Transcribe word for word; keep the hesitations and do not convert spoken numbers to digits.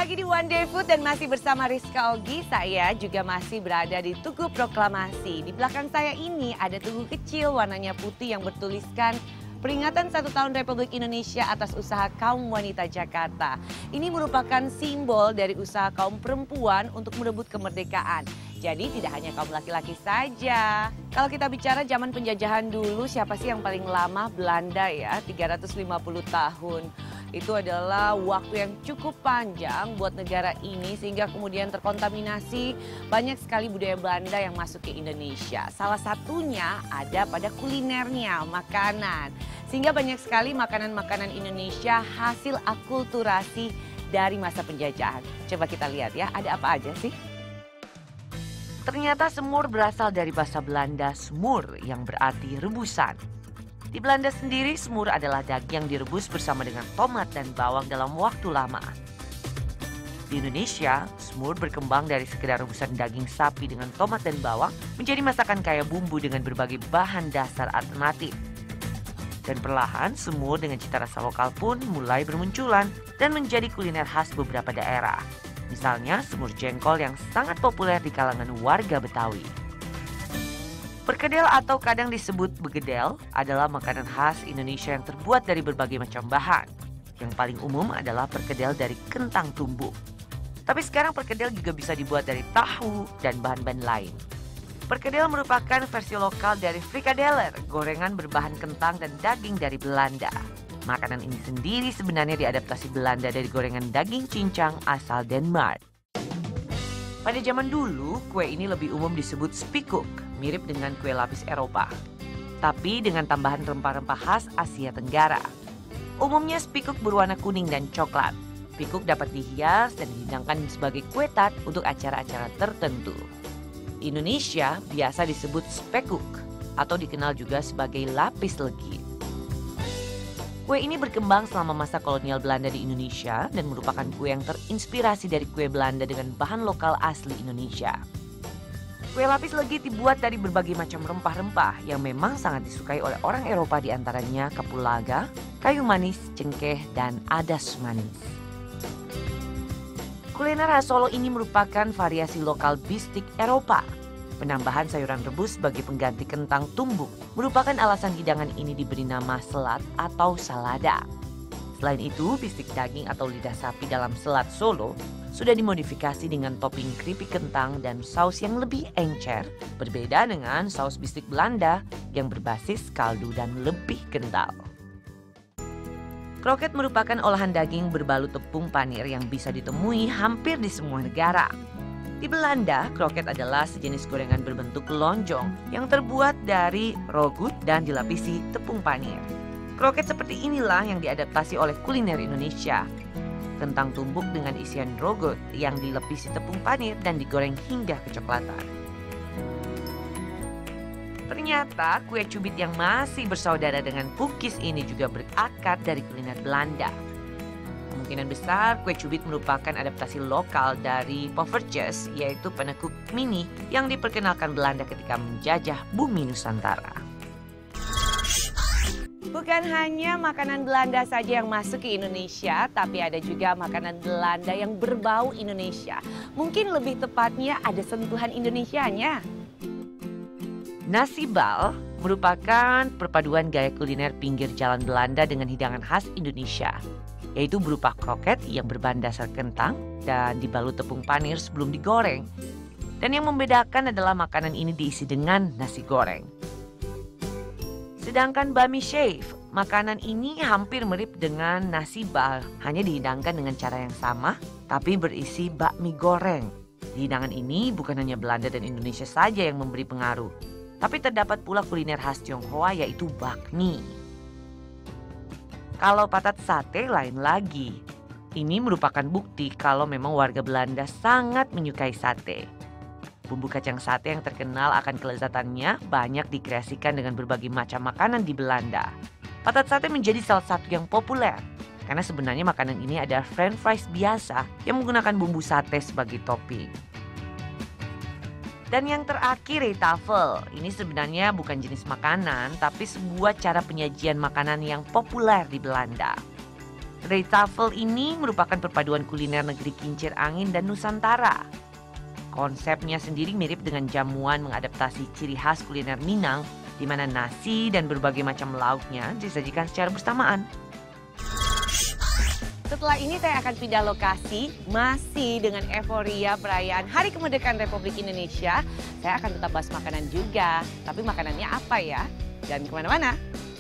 lagi di One Day Food dan masih bersama Rizka Ogi. Saya juga masih berada di Tugu Proklamasi. Di belakang saya ini ada tugu kecil warnanya putih yang bertuliskan peringatan satu tahun Republik Indonesia atas usaha kaum wanita Jakarta. Ini merupakan simbol dari usaha kaum perempuan untuk merebut kemerdekaan. Jadi tidak hanya kaum laki-laki saja. Kalau kita bicara zaman penjajahan dulu, siapa sih yang paling lama? Belanda ya, tiga ratus lima puluh tahun. Itu adalah waktu yang cukup panjang buat negara ini sehingga kemudian terkontaminasi banyak sekali budaya Belanda yang masuk ke Indonesia. Salah satunya ada pada kulinernya, makanan. Sehingga banyak sekali makanan-makanan Indonesia hasil akulturasi dari masa penjajahan. Coba kita lihat ya, ada apa aja sih? Ternyata semur berasal dari bahasa Belanda smur yang berarti rebusan. Di Belanda sendiri, semur adalah daging yang direbus bersama dengan tomat dan bawang dalam waktu lama. Di Indonesia, semur berkembang dari sekedar rebusan daging sapi dengan tomat dan bawang menjadi masakan kaya bumbu dengan berbagai bahan dasar alternatif. Dan perlahan, semur dengan cita rasa lokal pun mulai bermunculan dan menjadi kuliner khas beberapa daerah. Misalnya, semur jengkol yang sangat populer di kalangan warga Betawi. Perkedel atau kadang disebut begedel adalah makanan khas Indonesia yang terbuat dari berbagai macam bahan. Yang paling umum adalah perkedel dari kentang tumbuk. Tapi sekarang perkedel juga bisa dibuat dari tahu dan bahan-bahan lain. Perkedel merupakan versi lokal dari frikadeler, gorengan berbahan kentang dan daging dari Belanda. Makanan ini sendiri sebenarnya diadaptasi Belanda dari gorengan daging cincang asal Denmark. Pada zaman dulu, kue ini lebih umum disebut spekuk, mirip dengan kue lapis Eropa. Tapi dengan tambahan rempah-rempah khas Asia Tenggara. Umumnya spekuk berwarna kuning dan coklat. Spekuk dapat dihias dan dihidangkan sebagai kue tart untuk acara-acara tertentu. Di Indonesia biasa disebut spekuk atau dikenal juga sebagai lapis legit. Kue ini berkembang selama masa kolonial Belanda di Indonesia dan merupakan kue yang terinspirasi dari kue Belanda dengan bahan lokal asli Indonesia. Kue lapis legit dibuat dari berbagai macam rempah-rempah yang memang sangat disukai oleh orang Eropa, di antaranya kapulaga, kayu manis, cengkeh, dan adas manis. Kuliner khas Solo ini merupakan variasi lokal bistik Eropa. Penambahan sayuran rebus sebagai pengganti kentang tumbuk merupakan alasan hidangan ini diberi nama selat atau salada. Selain itu, bistik daging atau lidah sapi dalam selat Solo sudah dimodifikasi dengan topping keripik kentang dan saus yang lebih encer, berbeda dengan saus bistik Belanda yang berbasis kaldu dan lebih kental. Kroket merupakan olahan daging berbalut tepung panir yang bisa ditemui hampir di semua negara. Di Belanda, kroket adalah sejenis gorengan berbentuk lonjong yang terbuat dari rogut dan dilapisi tepung panir. Kroket seperti inilah yang diadaptasi oleh kuliner Indonesia. Kentang tumbuk dengan isian rogut yang dilapisi tepung panir dan digoreng hingga kecoklatan. Ternyata kue cubit yang masih bersaudara dengan cookies ini juga berakar dari kuliner Belanda. Kemungkinan besar kue cubit merupakan adaptasi lokal dari poffertjes, yaitu penekuk mini yang diperkenalkan Belanda ketika menjajah bumi Nusantara. Bukan hanya makanan Belanda saja yang masuk ke Indonesia, tapi ada juga makanan Belanda yang berbau Indonesia. Mungkin lebih tepatnya ada sentuhan Indonesianya. Nasi bal merupakan perpaduan gaya kuliner pinggir jalan Belanda dengan hidangan khas Indonesia, yaitu berupa kroket yang berbahan dasar kentang dan dibalut tepung panir sebelum digoreng. Dan yang membedakan adalah makanan ini diisi dengan nasi goreng. Sedangkan bami shave, makanan ini hampir mirip dengan nasi bal, hanya dihidangkan dengan cara yang sama, tapi berisi bakmi goreng. Di hidangan ini bukan hanya Belanda dan Indonesia saja yang memberi pengaruh, tapi terdapat pula kuliner khas Tionghoa yaitu bakmi. Kalau patat sate lain lagi. Ini merupakan bukti kalau memang warga Belanda sangat menyukai sate. Bumbu kacang sate yang terkenal akan kelezatannya banyak dikreasikan dengan berbagai macam makanan di Belanda. Patat sate menjadi salah satu yang populer karena sebenarnya makanan ini adalah french fries biasa yang menggunakan bumbu sate sebagai topping. Dan yang terakhir retafel, ini sebenarnya bukan jenis makanan tapi sebuah cara penyajian makanan yang populer di Belanda. Retafel ini merupakan perpaduan kuliner negeri kincir angin dan Nusantara. Konsepnya sendiri mirip dengan jamuan mengadaptasi ciri khas kuliner Minang, di mana nasi dan berbagai macam lauknya disajikan secara bersamaan. Setelah ini saya akan pindah lokasi, masih dengan euforia perayaan Hari Kemerdekaan Republik Indonesia. Saya akan tetap bahas makanan juga, tapi makanannya apa ya? Jangan kemana-mana.